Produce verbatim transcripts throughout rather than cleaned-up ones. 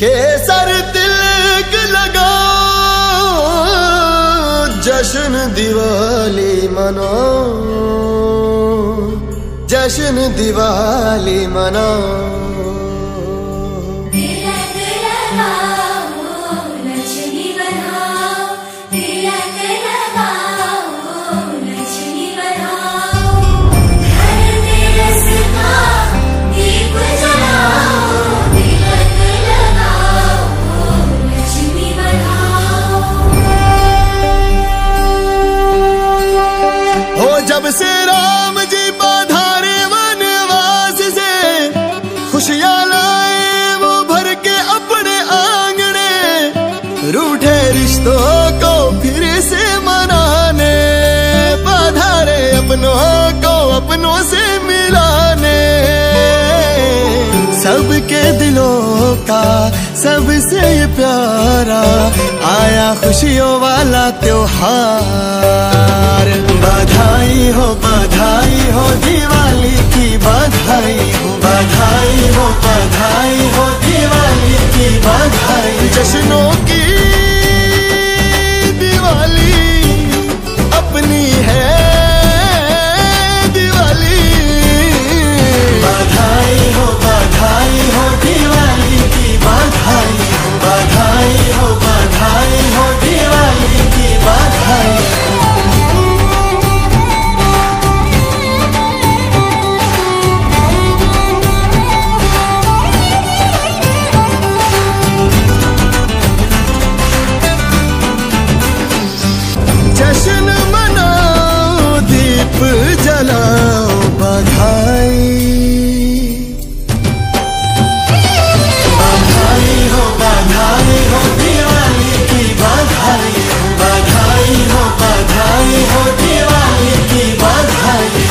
केसर तिलक लगाओ, जश्न दिवाली मनाओ, जश्न दिवाली मनाओ। जब से राम जी पधारे वनवास से, खुशियां लाए वो भर के अपने आंगने, रूठे रिश्तों को फिर से मनाने, पधारे अपनों को अपनों से मिलाने। सबके दिलों का सबसे प्यारा आया खुशियों वाला त्योहार। बधाई हो बधाई हो दिवाली की बधाई हो, बधाई हो बधाई हो दिवाली की बधाई। जश्नों की दिवाली अपनी है दिवाली। बधाई हो बधाई हो दिवाली की बधाई हो, बधाई हो बधाई हो दिवाली की बधाई। जश्न मनाओ, दीप जलाओ, बधाई बधाई हो बधाई हो दिवाली की बधाई हो, बधाई हो बधाई हो दिवाली की बधाई।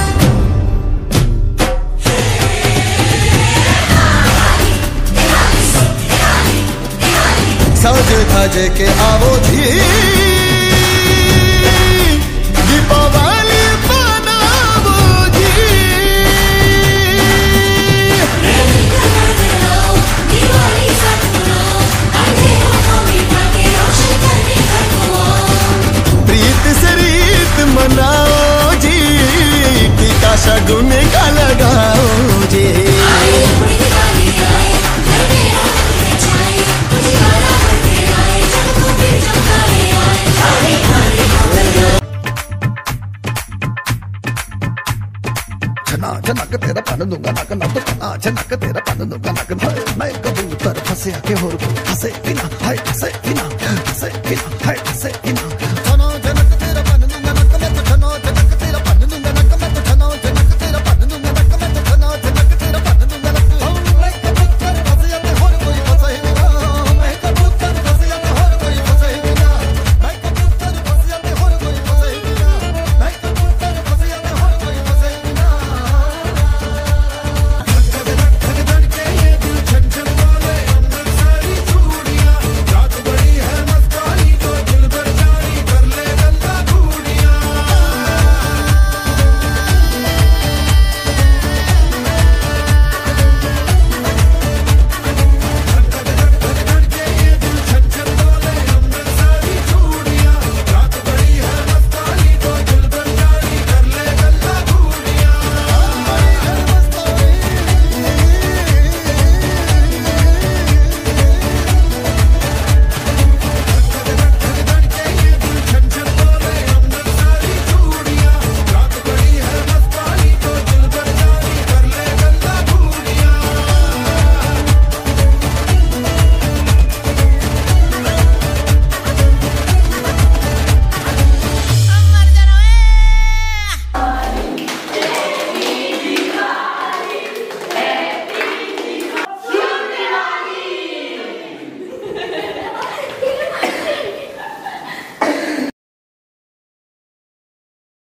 सज धज के आवो धी, दीपावली मनावो जी। प्रीत से रीत मनाओ जी, टीका शगुन का लगाओ जी। नक तेरा पान दूंगा नक नक नाच नक तेरा पान दूंगा नक। मैं कबूतर फंसे आके होर फंसे बिना हाय फंसे बिना फंसे बिना हाय फंसे बिना।